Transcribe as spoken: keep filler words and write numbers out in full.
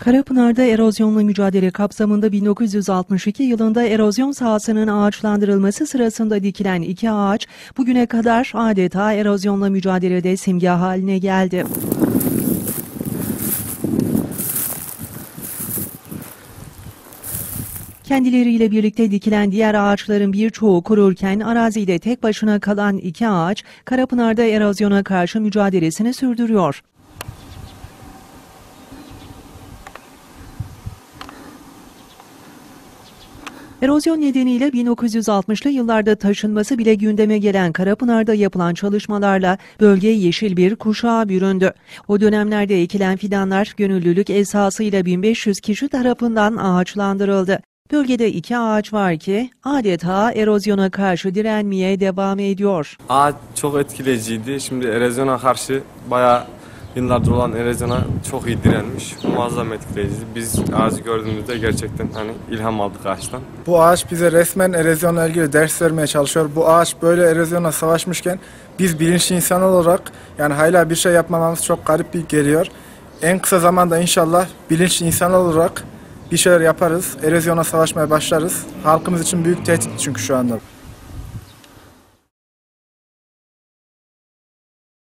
Karapınar'da erozyonla mücadele kapsamında bin dokuz yüz altmış iki yılında erozyon sahasının ağaçlandırılması sırasında dikilen iki ağaç bugüne kadar adeta erozyonla mücadelede simge haline geldi. Kendileriyle birlikte dikilen diğer ağaçların birçoğu kururken arazide tek başına kalan iki ağaç Karapınar'da erozyona karşı mücadelesini sürdürüyor. Erozyon nedeniyle bin dokuz yüz altmışlı yıllarda taşınması bile gündeme gelen Karapınar'da yapılan çalışmalarla bölge yeşil bir kuşağa büründü. O dönemlerde ekilen fidanlar gönüllülük esasıyla bin beş yüz kişi tarafından ağaçlandırıldı. Bölgede iki ağaç var ki adeta erozyona karşı direnmeye devam ediyor. Ağaç çok etkileyiciydi. Şimdi erozyona karşı bayağı yıllardır olan erozyona çok iyi direnmiş. Muazzam etkileyici. Biz ağacı gördüğümüzde gerçekten hani ilham aldık ağaçtan. Bu ağaç bize resmen erozyonla ilgili ders vermeye çalışıyor. Bu ağaç böyle erozyona savaşmışken biz bilinçli insan olarak yani hala bir şey yapmamamız çok garip bir geliyor. En kısa zamanda inşallah bilinçli insan olarak bir şeyler yaparız. Erozyona savaşmaya başlarız. Halkımız için büyük tehdit çünkü şu anda.